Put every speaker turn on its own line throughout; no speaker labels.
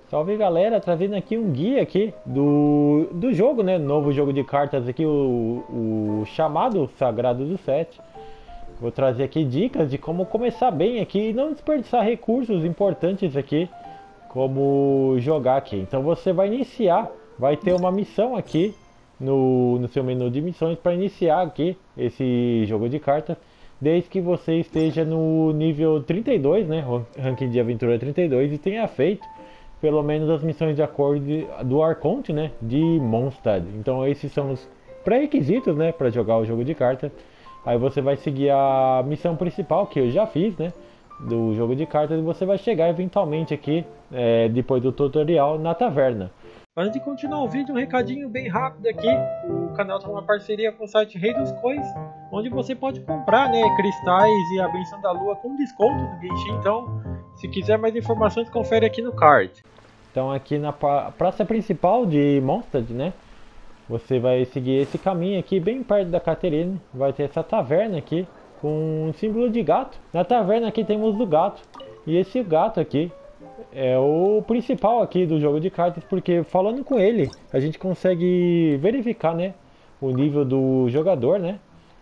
Salve galera, trazendo aqui um guia aqui do jogo, né? Novo jogo de cartas aqui, o chamado Sagrado do Sete. Vou trazer aqui dicas de como começar bem aqui e não desperdiçar recursos importantes aqui, como jogar aqui. Então você vai iniciar, vai ter uma missão aqui no seu menu de missões para iniciar aqui esse jogo de cartas. Desde que você esteja no nível 32, né? Ranking de aventura 32 e tenha feito pelo menos as missões de acordo do Arconte, né, de Mondstadt. Então esses são os pré-requisitos, né, para jogar o jogo de cartas. Aí você vai seguir a missão principal que eu já fiz, né, do jogo de cartas, e você vai chegar eventualmente aqui, depois do tutorial, na taverna. Antes de continuar o vídeo, um recadinho bem rápido aqui. O canal está numa parceria com o site Rei dos Coins, onde você pode comprar, né, cristais e a benção da lua com desconto do Genshin. Então, se quiser mais informações, confere aqui no card. Então, aqui na praça principal de Mondstadt, né, você vai seguir esse caminho aqui, bem perto da Caterine. Vai ter essa taverna aqui com um símbolo de gato. Na taverna aqui temos o gato. E esse gato aqui é o principal aqui do jogo de cartas, porque falando com ele, a gente consegue verificar, né, o nível do jogador, né?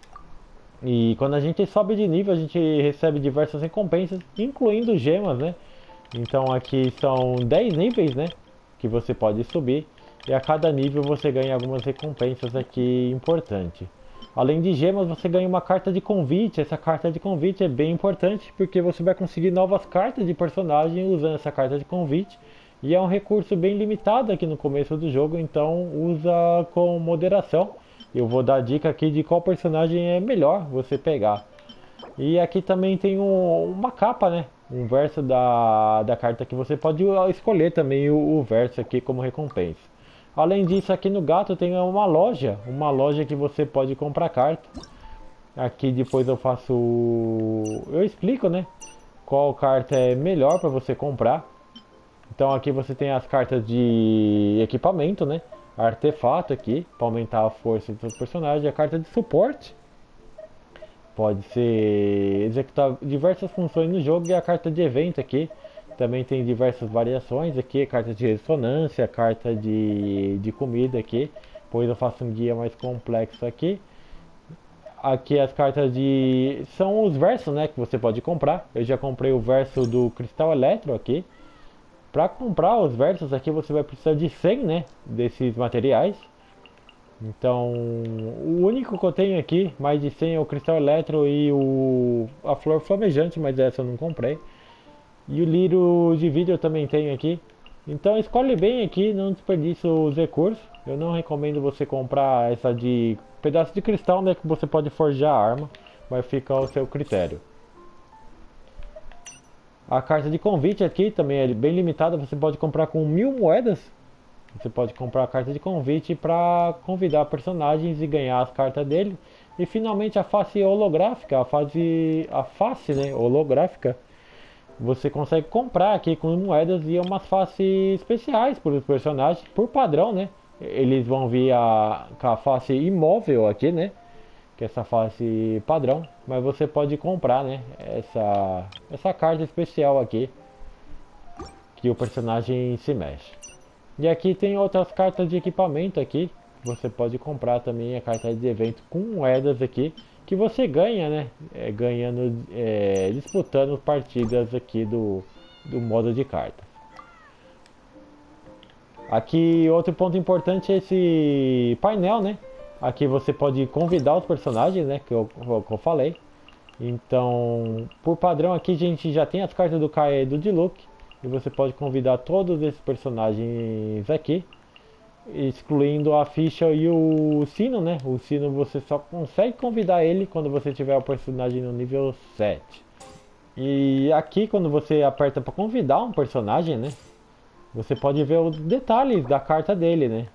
E quando a gente sobe de nível, a gente recebe diversas recompensas, incluindo gemas, né? Então aqui são 10 níveis, né, que você pode subir, e a cada nível você ganha algumas recompensas aqui importantes. Além de gemas, você ganha uma carta de convite. Essa carta de convite é bem importante, porque você vai conseguir novas cartas de personagem usando essa carta de convite. E é um recurso bem limitado aqui no começo do jogo, então usa com moderação. Eu vou dar dica aqui de qual personagem é melhor você pegar. E aqui também tem uma capa, né? Um verso da carta que você pode escolher também o verso aqui como recompensa. Além disso, aqui no gato tem uma loja que você pode comprar carta. Aqui depois eu explico, né, qual carta é melhor para você comprar. Então aqui você tem as cartas de equipamento, né, artefato aqui para aumentar a força do seu personagem, a carta de suporte. Pode ser executar diversas funções no jogo, e a carta de evento aqui. Também tem diversas variações aqui, carta de ressonância, carta de comida aqui, pois eu faço um guia mais complexo aqui. Aqui as cartas são os versos, né, que você pode comprar. Eu já comprei o verso do Cristal Eletro aqui. Para comprar os versos aqui você vai precisar de 100, né, desses materiais. Então, o único que eu tenho aqui, mais de 100, é o Cristal Eletro e a Flor Flamejante, mas essa eu não comprei. E o lírio de vidro eu também tenho aqui. Então escolhe bem aqui, não desperdice os recursos. Eu não recomendo você comprar essa de pedaço de cristal, né, que você pode forjar a arma, mas fica ao seu critério. A carta de convite aqui também é bem limitada, você pode comprar com 1000 moedas. Você pode comprar a carta de convite para convidar personagens e ganhar as cartas dele. E finalmente a face holográfica, a face, né, holográfica. Você consegue comprar aqui com moedas e umas faces especiais para os personagens, por padrão, né? Eles vão vir com a face imóvel aqui, né? Que é essa face padrão, mas você pode comprar, né? Essa carta especial aqui, que o personagem se mexe. E aqui tem outras cartas de equipamento aqui, você pode comprar também a carta de evento com moedas aqui, que você ganha, né, disputando partidas aqui do modo de carta. Aqui outro ponto importante é esse painel, né? Aqui você pode convidar os personagens, né, que eu falei. Então, por padrão aqui a gente já tem as cartas do Kae e do Diluc, e você pode convidar todos esses personagens aqui, excluindo a ficha e o sino, né? O sino você só consegue convidar ele quando você tiver o personagem no nível 7. E aqui quando você aperta para convidar um personagem, né, você pode ver os detalhes da carta dele, né?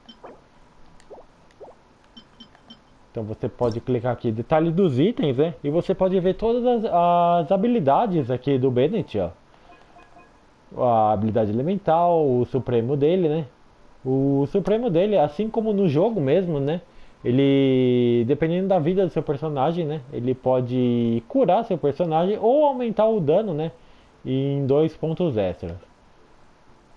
Então você pode clicar aqui, detalhes dos itens, né? E você pode ver todas as habilidades aqui do Bennett, ó. A habilidade elemental, o supremo dele, né? O supremo dele, assim como no jogo mesmo, né? Ele, dependendo da vida do seu personagem, né? Ele pode curar seu personagem ou aumentar o dano, né? Em 2 pontos extras.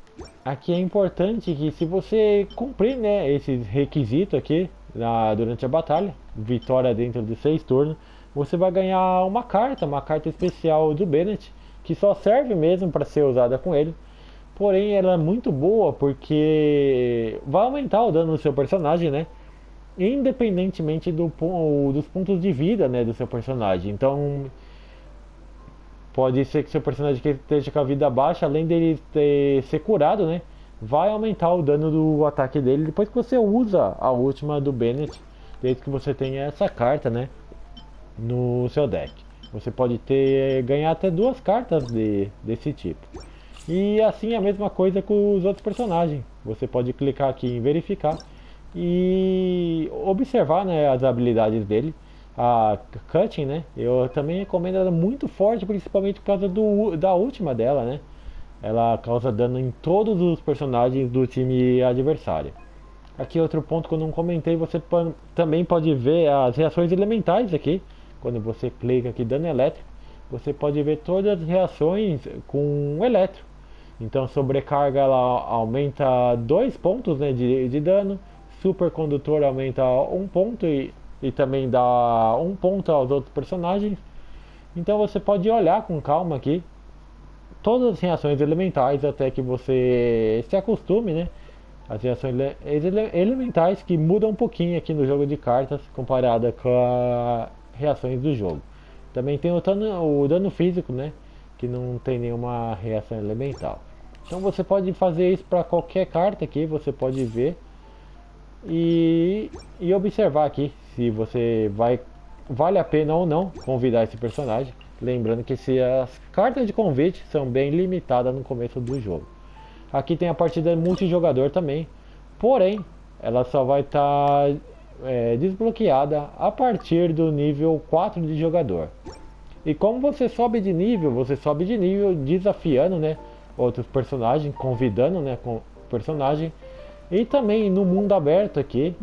Aqui é importante que se você cumprir, né, esses requisitos aqui durante a batalha, vitória dentro de 6 turnos, você vai ganhar uma carta especial do Bennett, que só serve mesmo para ser usada com ele. Porém, ela é muito boa porque vai aumentar o dano do seu personagem, né? Independentemente dos pontos de vida, né, do seu personagem. Então, pode ser que seu personagem que esteja com a vida baixa, além dele ser curado, né, vai aumentar o dano do ataque dele depois que você usa a última do Bennett, desde que você tenha essa carta, né, no seu deck. Você pode ganhar até 2 cartas desse tipo. E assim a mesma coisa com os outros personagens. Você pode clicar aqui em verificar e observar, né, as habilidades dele. A Cutting, né, eu também recomendo ela muito forte, principalmente por causa da última dela, né. Ela causa dano em todos os personagens do time adversário. Aqui outro ponto que eu não comentei, você também pode ver as reações elementais aqui. Quando você clica aqui dano elétrico, você pode ver todas as reações com elétrico. Então sobrecarga ela aumenta 2 pontos, né, de dano, supercondutor aumenta 1 ponto e também dá 1 ponto aos outros personagens. Então você pode olhar com calma aqui todas as reações elementais até que você se acostume, né? As reações elementais que mudam um pouquinho aqui no jogo de cartas comparada com as reações do jogo. Também tem o dano físico, né? Que não tem nenhuma reação elemental. Então você pode fazer isso para qualquer carta aqui, você pode ver e observar aqui se você vale a pena ou não convidar esse personagem. Lembrando que as cartas de convite são bem limitadas no começo do jogo. Aqui tem a partida multijogador também, porém ela só vai estar desbloqueada a partir do nível 4 de jogador. E como você sobe de nível desafiando, né, outros personagens, convidando, né, com personagem. E também no mundo aberto aqui,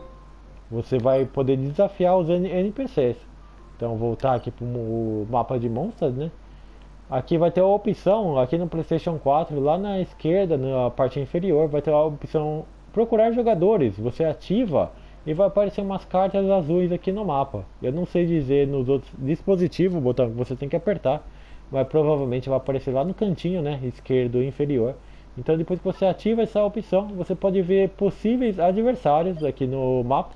você vai poder desafiar os NPCs. Então voltar aqui para o mapa de monstros, né? Aqui vai ter a opção, aqui no PlayStation 4, lá na esquerda, na parte inferior, vai ter a opção procurar jogadores. Você ativa e vai aparecer umas cartas azuis aqui no mapa. Eu não sei dizer nos outros dispositivos o botão que você tem que apertar, mas provavelmente vai aparecer lá no cantinho, né, esquerdo inferior. Então depois que você ativa essa opção, você pode ver possíveis adversários aqui no mapa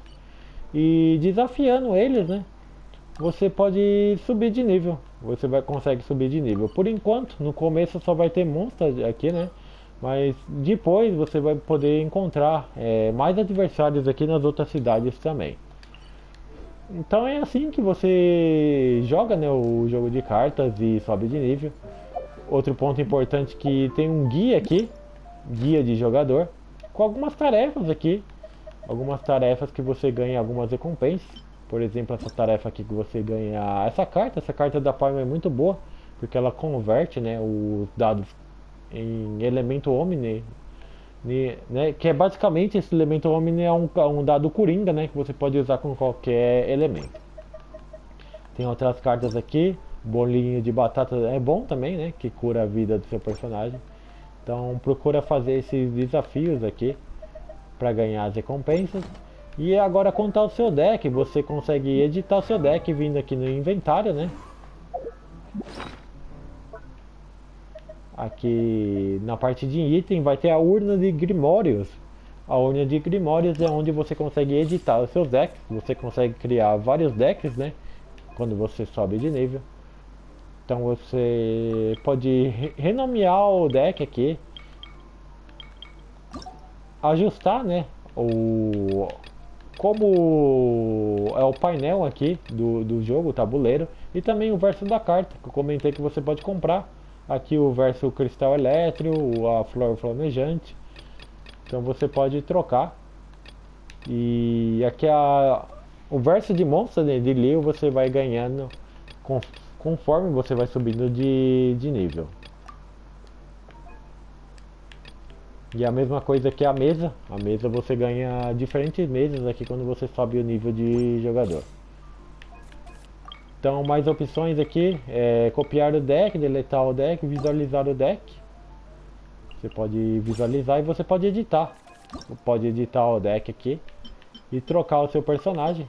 e desafiando eles, né, você pode subir de nível. Consegue subir de nível. Por enquanto, no começo só vai ter monstros aqui, né? Mas depois você vai poder encontrar mais adversários aqui nas outras cidades também. Então é assim que você joga, né, o jogo de cartas e sobe de nível. Outro ponto importante que tem um guia aqui, guia de jogador, com algumas tarefas aqui. Algumas tarefas que você ganha algumas recompensas. Por exemplo, essa tarefa aqui que você ganha essa carta da Palma é muito boa, porque ela converte, né, os dados em elemento Omni, né, que é basicamente esse elemento Omni é um dado coringa, né, que você pode usar com qualquer elemento. Tem outras cartas aqui, bolinho de batata é bom também, né, que cura a vida do seu personagem. Então procura fazer esses desafios aqui para ganhar as recompensas. E agora quanto ao seu deck, você consegue editar o seu deck vindo aqui no inventário, né? Aqui na parte de item vai ter a urna de Grimórios. A urna de Grimórios é onde você consegue editar os seus decks. Você consegue criar vários decks, né? Quando você sobe de nível. Então você pode renomear o deck aqui. Ajustar, né? Como é o painel aqui do jogo, o tabuleiro, e também o verso da carta, que eu comentei que você pode comprar. Aqui o verso cristal elétrico, a flor flamejante. Então você pode trocar. E aqui o verso de monstro, né, de Leo, você vai ganhando conforme você vai subindo de nível. E a mesma coisa que a mesa você ganha diferentes mesas aqui quando você sobe o nível de jogador. Então mais opções aqui, copiar o deck, deletar o deck, visualizar o deck. Você pode visualizar e você pode editar. Pode editar o deck aqui e trocar o seu personagem.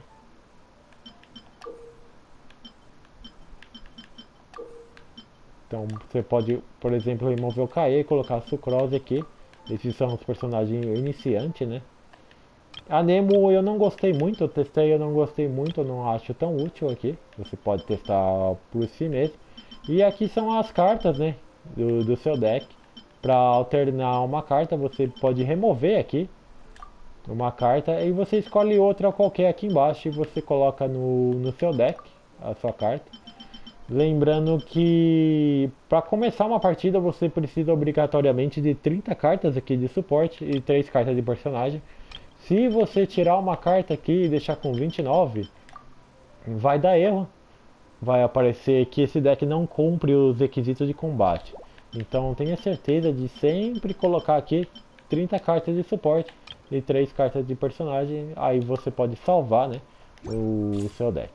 Então você pode, por exemplo, remover o Kae e colocar a Sucrose aqui. Esses são os personagens iniciantes, né? A Nemo eu não gostei muito, eu testei, eu não gostei muito, eu não acho tão útil aqui. Você pode testar por si mesmo. E aqui são as cartas, né, do seu deck. Para alternar uma carta, você pode remover aqui uma carta e você escolhe outra qualquer aqui embaixo e você coloca no seu deck a sua carta. Lembrando que para começar uma partida você precisa obrigatoriamente de 30 cartas aqui de suporte e 3 cartas de personagem. Se você tirar uma carta aqui e deixar com 29, vai dar erro. Vai aparecer que esse deck não cumpre os requisitos de combate. Então tenha certeza de sempre colocar aqui 30 cartas de suporte e 3 cartas de personagem. Aí você pode salvar, né, o seu deck.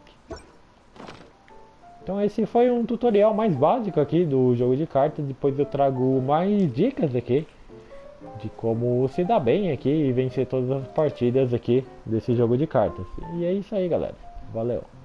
Então esse foi um tutorial mais básico aqui do jogo de cartas. Depois eu trago mais dicas aqui de como se dar bem aqui e vencer todas as partidas aqui desse jogo de cartas. E é isso aí, galera. Valeu!